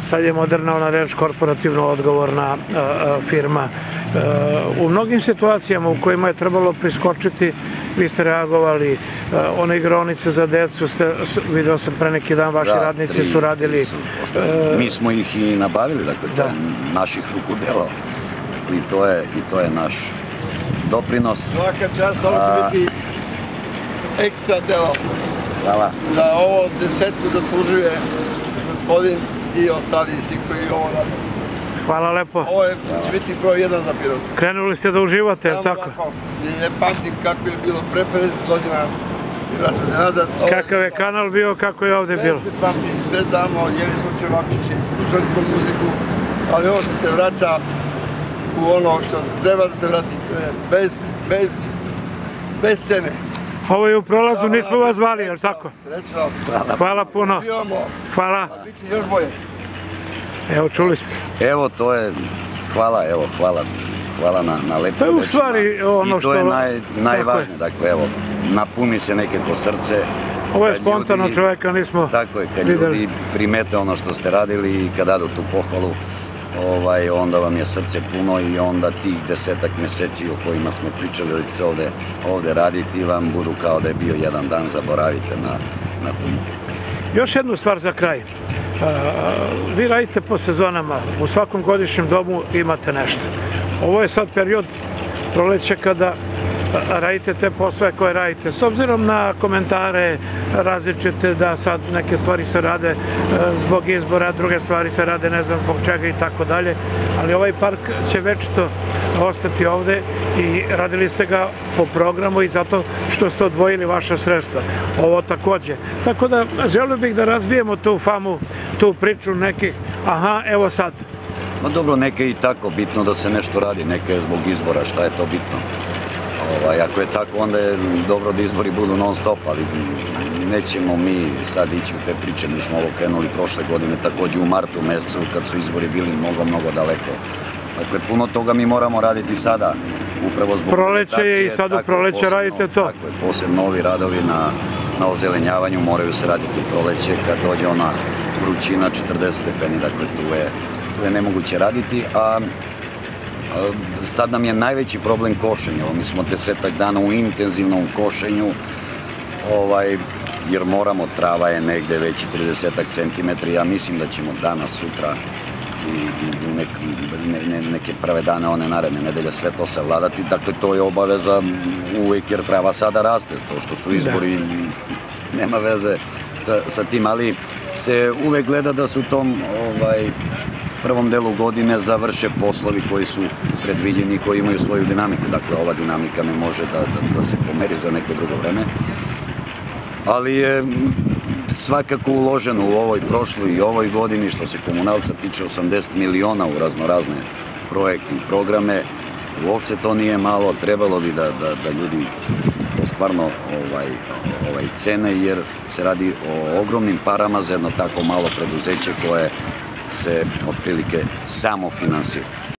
sad je moderna ona reč korporativno odgovorna firma. U mnogim situacijama u kojima je trebalo priskočiti, vi ste reagovali, one igraonice za decu, video sam pre neki dan, vaši radnici su radili. Mi smo ih i nabavili, dakle, to je naših ruku delo. I to je naš doprinos. Svaka čast, ovo će biti ekstra delo. Hvala. Za ovo 10 zaslužuje gospodin i ostali svi koji ovo rade. Hvala lepo. Ovo će biti broj 1 za Pirovce. Krenuli ste da uživate, je li tako? Ne pamtim kako je bilo pre 50 godina i vraćam se nazad. Kakav je kanal bio, kako je ovde bilo? Sve se pamti, sve znamo, jeli smo čevapčiće, slušali smo muziku, ali ovo što se vraća u ono što treba da se vrati, to je bez cene. Ovo je u prolazu, nismo vas zvali, je li tako? Srećno. Hvala puno. Hvala. Biće još bolje. Evo, čuli ste. Evo, to je, hvala na lepim rečima. To je u stvari ono što... I to je najvažnije, dakle, evo, napuni se nekako srce. Ovo je spontano čoveka, nismo videli. Tako je, kad ljudi primete ono što ste radili i kad dadu tu pohvalu, onda vam je srce puno i onda tih 10-ak meseci o kojima smo pričali da će se ovde raditi vam budu kao da je bio jedan dan, zaboravite na tu muku. Još jednu stvar za kraj. Vi radite po sezonama, u svakom godišnjem domu imate nešto. Ovo je sad period proleća kada radite te poslove koje radite. S obzirom na komentare različite da sad neke stvari se rade zbog izbora, druge stvari se rade ne znam zbog čega i tako dalje, ali ovaj park će večito ostati ovde i radili ste ga po programu i zato što ste odvojili vaša sredstva. Ovo takođe. Tako da želio bih da razbijemo tu famu, tu priču nekih, aha, evo sad. Ma dobro, neka je i tako bitno da se nešto radi, neka je zbog izbora, šta je to bitno. Ako je tako, onda je dobro da izbori budu non stop, ali nećemo mi sad ići u te priče. Mi smo ovo krenuli prošle godine, takođe u martu mesecu, kad su izbori bili mnogo daleko. Dakle, puno toga mi moramo raditi sada, upravo zbog proleće je i sad u proleće radite to. Tako je, posebno ovi radovi na ozelenjavanju moraju se raditi u proleće, kad dođe ona vrućina 40 stepeni, dakle tu je nemoguće raditi, a sad nam je najveći problem košenje. Mi smo 10-ak dana u intenzivnom košenju, jer moramo, trava je negde već 30-ak centimetri. Ja mislim da ćemo danas, sutra i neke prve dane, one naredne nedelje, sve to savladati. Dakle, to je obaveza uvek, jer trava sada raste. To što su izbori nema veze sa tim, ali se uvek gleda da se u tom prvom delu godine završe poslovi koji su predviđeni i koji imaju svoju dinamiku. Dakle, ova dinamika ne može da se pomeri za neko drugo vreme, ali je svakako uloženo u ovoj prošloj i ovoj godini, što se komunalca tiče, 80 miliona u raznorazne projekte i programe. Uopšte to nije malo, trebalo bi da ljudi to stvarno cene, jer se radi o ogromnim parama za jedno tako malo preduzeće koje se otprilike samo finansira.